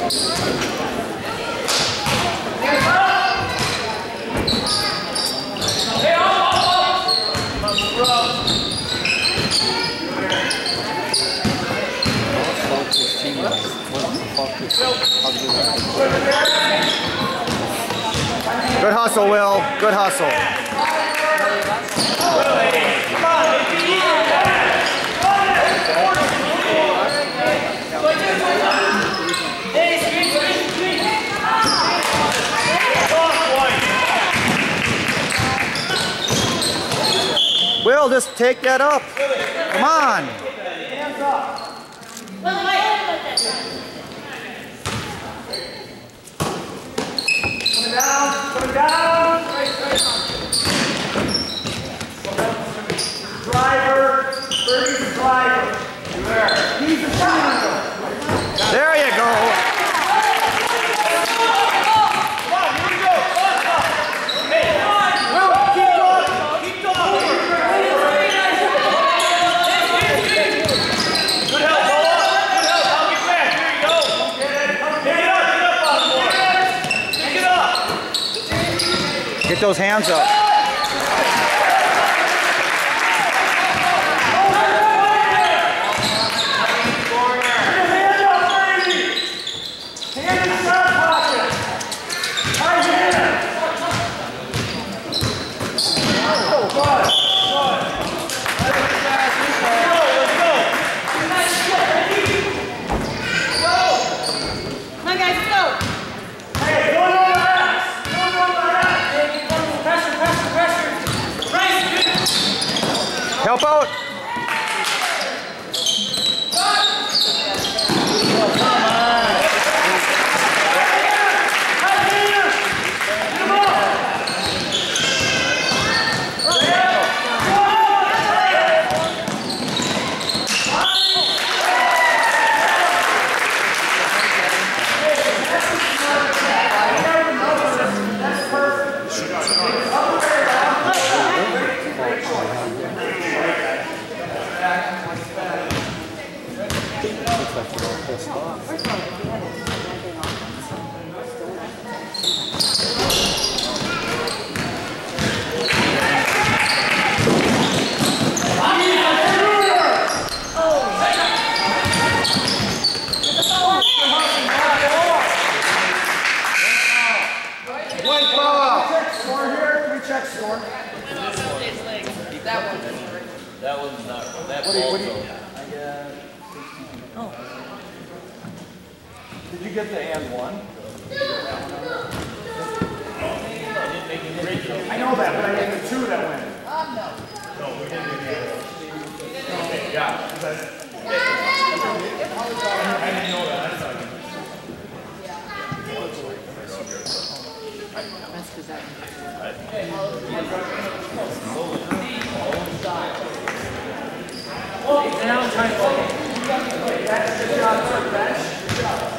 Good hustle, Will. Good hustle. Will, just take that up. Come on. Hands up. Coming down. Driver, 30 driver. He's a shooter. There you go. Get those hands up. Help out. That one's not. That Oh. Did you get the and one? I know that, but I get the two that went. No. No, we didn't get it. Yeah. I didn't know that. That's because that. That's the job for the bench. Good job.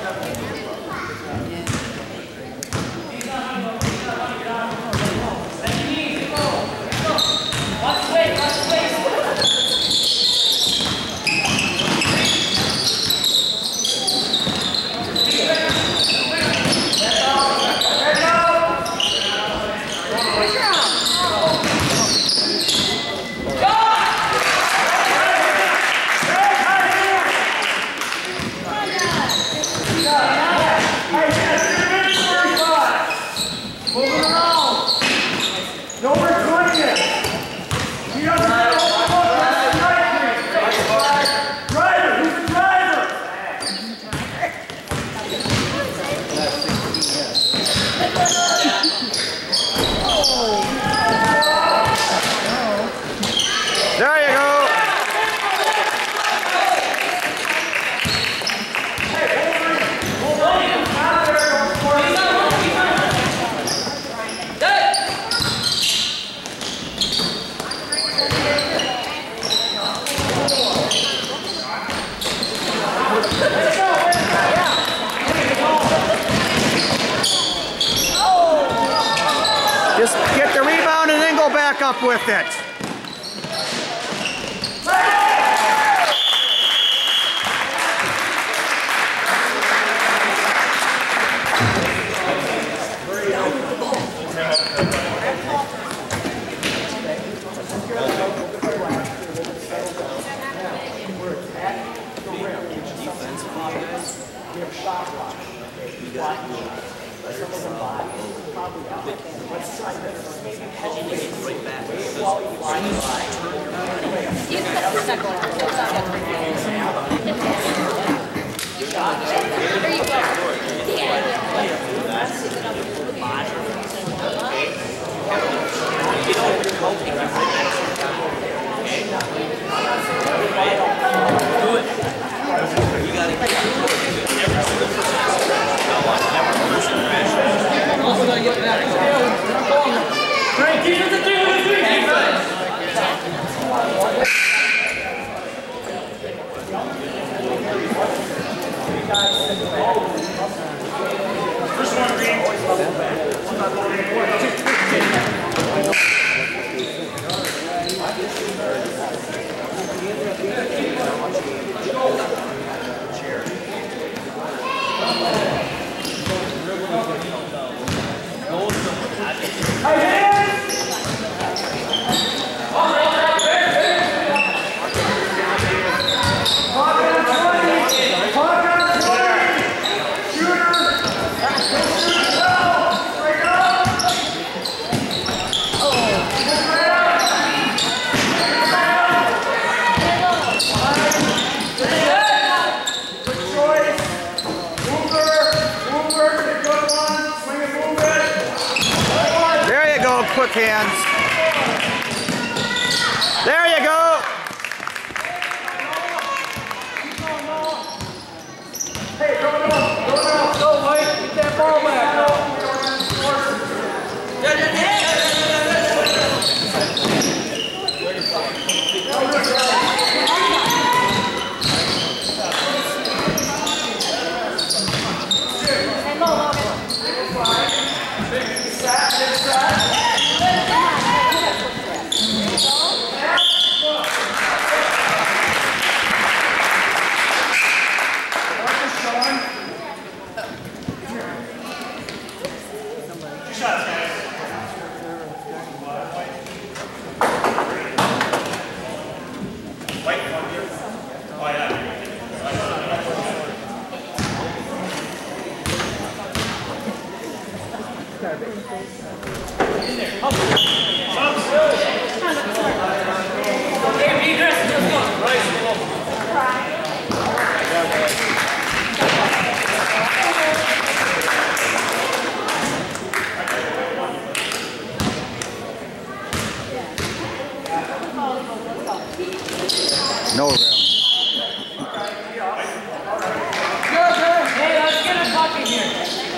There you go. Just get the rebound and then go back up with it. Give stopwatch. Let's try this. Right back. There you go. Quick hands. There you go. Hey, go, Mike. Get that ball back. No rim. Hey, let's get a bucket here.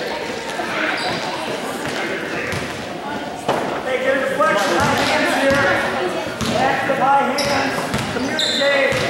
Hey, get a deflection. High hands here. Active high hands. Communicate.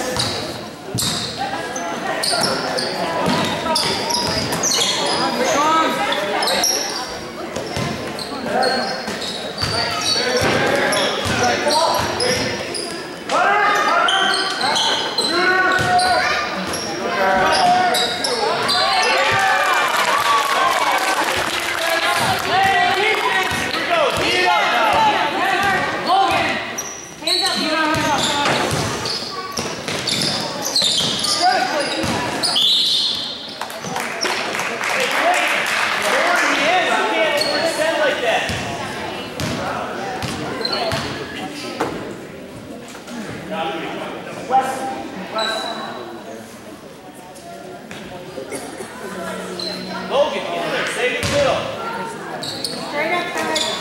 Logan, get in there. Save it middle. Straight up,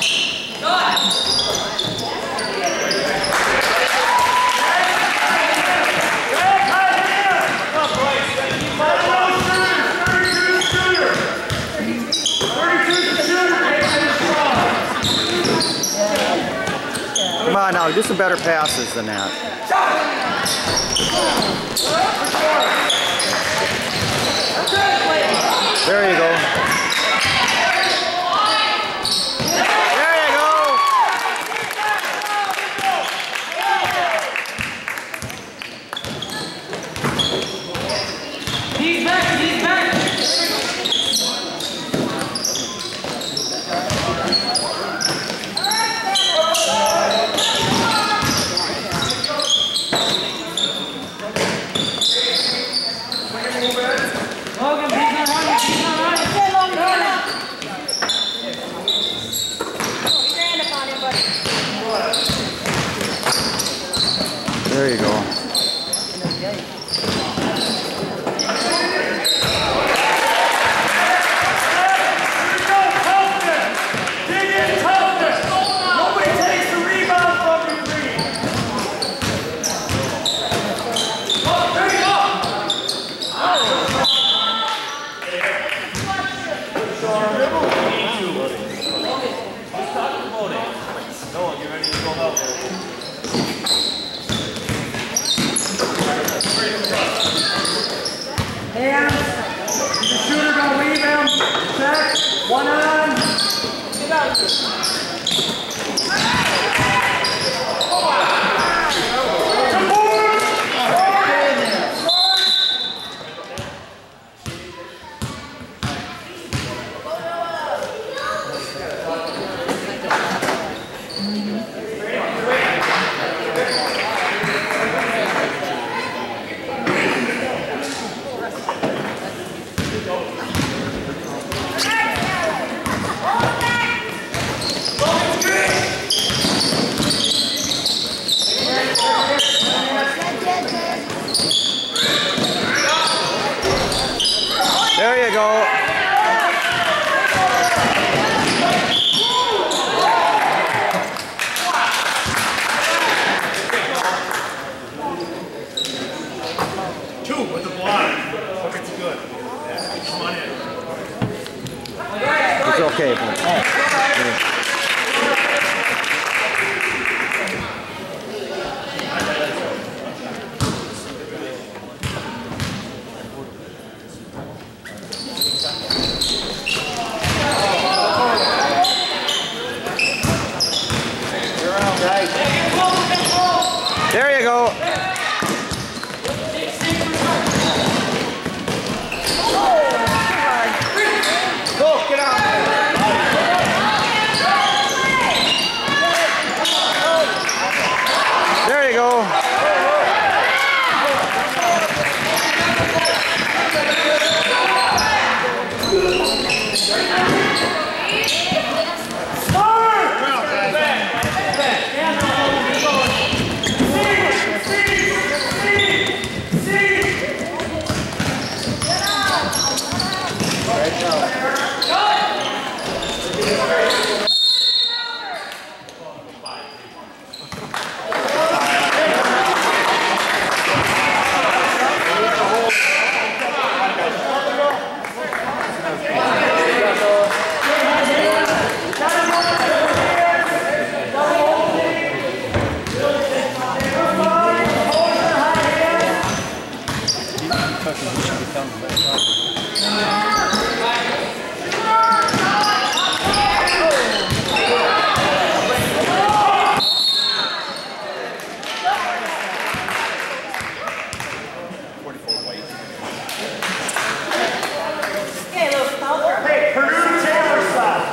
Come on now, do some better passes than that. There you go. There you go. He's back, he's back. hands. The shooter gonna leave him. Check. One on. Get out. There you go. Two with the block. It's good. Yeah, come on in. It's okay. Man. There you go. Go, get out. There you go. Hey, Purdue Taylor style.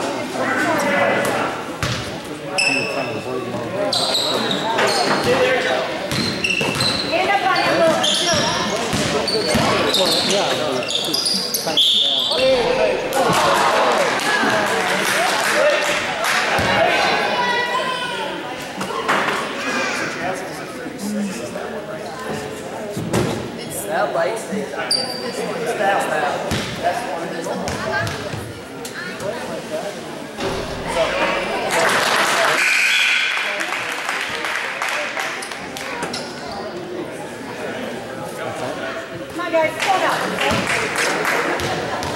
Stand up on your That light stays on. It's fast now. That's what it is. Come on, guys, stand up.